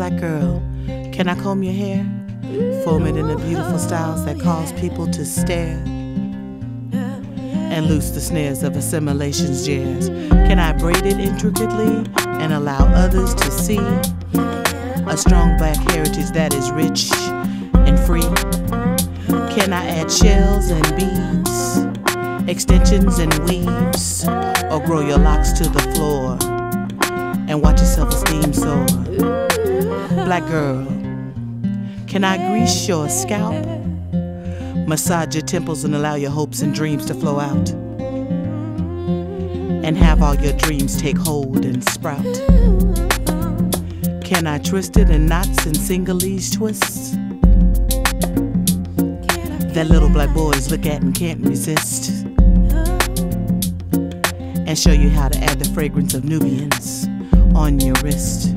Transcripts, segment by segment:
Black girl, can I comb your hair? Form it in the beautiful styles that cause people to stare and loose the snares of assimilation's jazz. Can I braid it intricately and allow others to see a strong black heritage that is rich and free? Can I add shells and beads, extensions and weaves, or grow your locks to the floor and watch your self-esteem soar? Black girl, can I grease your scalp, massage your temples and allow your hopes and dreams to flow out, and have all your dreams take hold and sprout? Can I twist it in knots and singleese twists that little black boys look at and can't resist, and show you how to add the fragrance of Nubians on your wrist?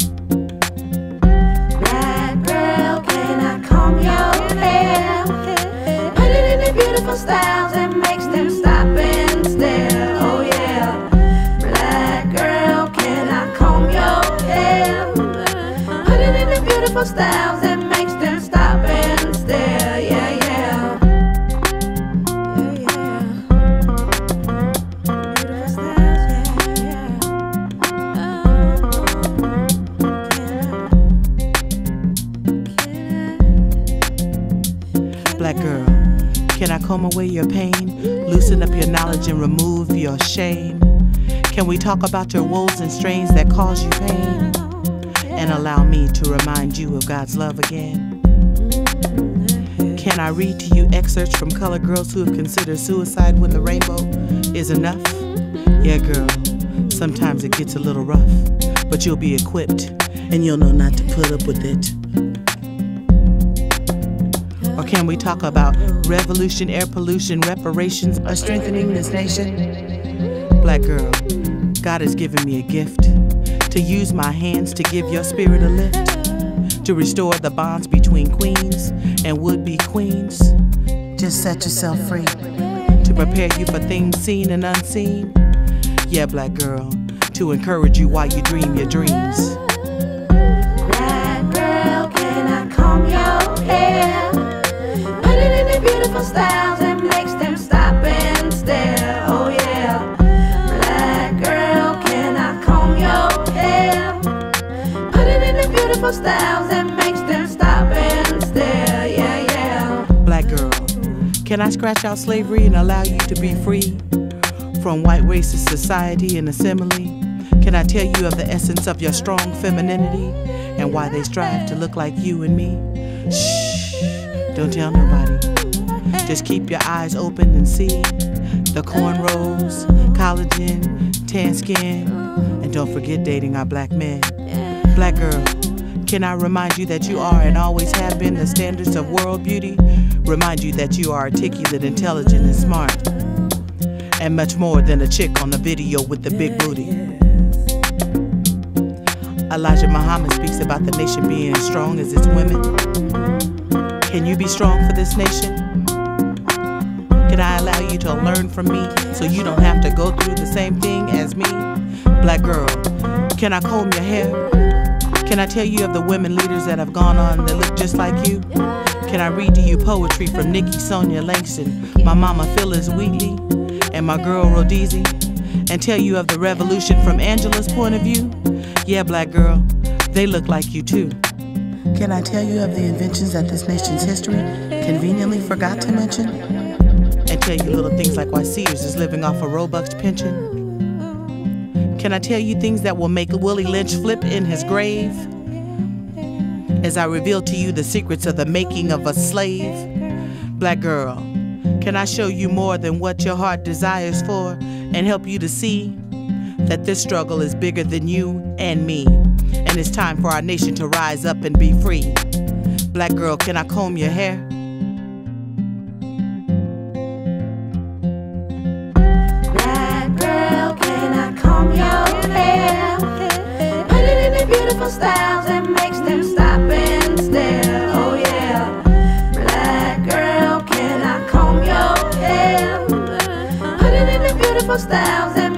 Black girl, can I comb your hair? Put it in the beautiful styles that makes them stop and stare. Oh yeah. Black girl, can I comb your hair? Put it in the beautiful styles that makes them stop and stare. Yeah, yeah. Black girl, can I comb away your pain, loosen up your knowledge and remove your shame? Can we talk about your woes and strains that cause you pain, and allow me to remind you of God's love again? Can I read to you excerpts from colored girls who have considered suicide when the rainbow is enough? Yeah, girl, sometimes it gets a little rough, but you'll be equipped and you'll know not to put up with it. Or can we talk about revolution, air pollution, reparations, or strengthening this nation? Black girl, God has given me a gift to use my hands to give your spirit a lift, to restore the bonds between queens and would-be queens. Just set yourself free, to prepare you for things seen and unseen. Yeah, black girl, to encourage you while you dream your dreams. Black girl, can I comb your hair? Put it in the beautiful styles that makes them stop and stare. Oh yeah. Black girl, can I comb your hair? Put it in the beautiful styles that makes them stop and stare. Yeah, yeah. Black girl, can I scratch out slavery and allow you to be free from white racist society and assembly? Can I tell you of the essence of your strong femininity and why they strive to look like you and me? Shh, don't tell nobody. Just keep your eyes open and see the cornrows, collagen, tan skin, and don't forget dating our black men. Black girl, can I remind you that you are and always have been the standards of world beauty? Remind you that you are articulate, intelligent, and smart, and much more than a chick on the video with the big booty. Elijah Muhammad speaks about the nation being as strong as its women. Can you be strong for this nation? Can I allow you to learn from me so you don't have to go through the same thing as me? Black girl, can I comb your hair? Can I tell you of the women leaders that have gone on that look just like you? Can I read to you poetry from Nikki Sonia Langston, my mama Phyllis Wheatley, and my girl Rhodesi, and tell you of the revolution from Angela's point of view? Yeah, black girl, they look like you too. Can I tell you of the inventions that this nation's history conveniently forgot to mention? And tell you little things like why Sears is living off a Robux pension? Can I tell you things that will make Willie Lynch flip in his grave? As I reveal to you the secrets of the making of a slave? Black girl, can I show you more than what your heart desires for and help you to see that this struggle is bigger than you and me, and it's time for our nation to rise up and be free? Black girl, can I comb your hair? Black girl, can I comb your hair? Put it in the beautiful styles that makes them stop and stare. Oh yeah. Black girl, can I comb your hair? Put it in the beautiful styles that